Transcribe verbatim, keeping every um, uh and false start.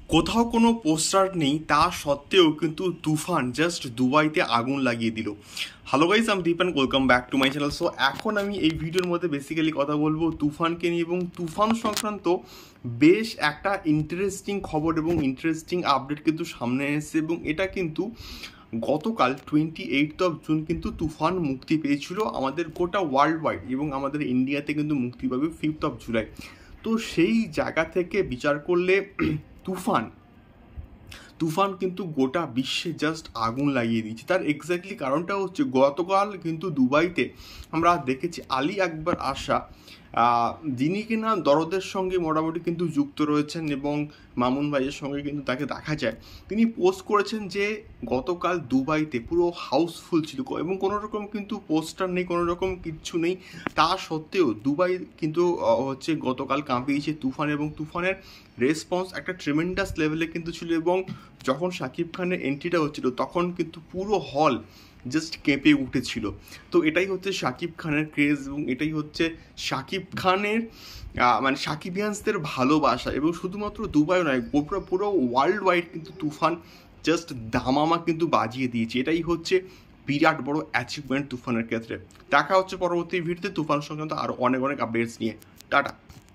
কোথাও কোনো পোস্টার নেই, তা সত্ত্বেও কিন্তু তুফান জাস্ট দুবাইতে আগুন লাগিয়ে দিল। হ্যালো গাইস, আমি Deep and welcome back to my channel. So এখন আমি এই ভিডিওর মধ্যে বেসিক্যালি কথা বলবো তুফানকে নিয়ে এবং তুফান সংক্রান্ত বেশ একটা ইন্টারেস্টিং খবর এবং ইন্টারেস্টিং আপডেট কিন্তু সামনে এসেছে। এবং এটা কিন্তু গতকাল টোয়েন্টি এইট অফ জুন কিন্তু তুফান মুক্তি পেয়েছিল আমাদের গোটা ওয়ার্ল্ড ওয়াইড, এবং আমাদের ইন্ডিয়াতে কিন্তু মুক্তি পাবে ফিফথ অফ জুলাই। তো সেই জায়গা থেকে বিচার করলে তুফান তুফান কিন্তু গোটা বিশ্বে জাস্ট আগুন লাগিয়ে দিয়েছে। তার এক্স্যাক্টলি কারণটা হচ্ছে গতকাল কিন্তু দুবাইতে আমরা দেখেছি আলী আকবর আশা, যিনি কিনা দরদের সঙ্গে মোটামুটি কিন্তু যুক্ত রয়েছেন এবং মামুন ভাইয়ের সঙ্গে কিন্তু তাকে দেখা যায়। তিনি পোস্ট করেছেন যে গতকাল দুবাইতে পুরো হাউসফুল ছিল এবং কোনো রকম কিন্তু পোস্টার নেই, কোনো রকম কিচ্ছু নেই। তা সত্ত্বেও দুবাই কিন্তু হচ্ছে গতকাল কাঁপিয়েছে তুফান, এবং তুফানের রেসপন্স একটা ট্রিমেন্ডাস লেভেলে কিন্তু ছিল। এবং যখন শাকিব খানের এন্ট্রিটা হচ্ছিল তখন কিন্তু পুরো হল জাস্ট কেঁপে উঠেছিল। তো এটাই হচ্ছে শাকিব খানের ক্রেজ, এবং এটাই হচ্ছে শাকিব খানের মানে সাকিবিয়ান্সদের ভালোবাসা। এবং শুধুমাত্র দুবাই নয়, পুরো পুরো ওয়ার্ল্ড ওয়াইড কিন্তু তুফান জাস্ট দামামা কিন্তু বাজিয়ে দিয়েছে। এটাই হচ্ছে বিরাট বড় অ্যাচিভমেন্ট তুফানের ক্ষেত্রে। দেখা হচ্ছে পরবর্তী ভিডিওতে তুফান সংক্রান্ত আরও অনেক অনেক আপডেটস নিয়ে। টাটা।